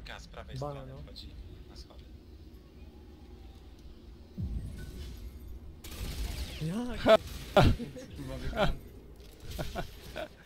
Dwójka z prawej Bana, strony no. wchodzi na schody. Jak? Kurwa, Recon.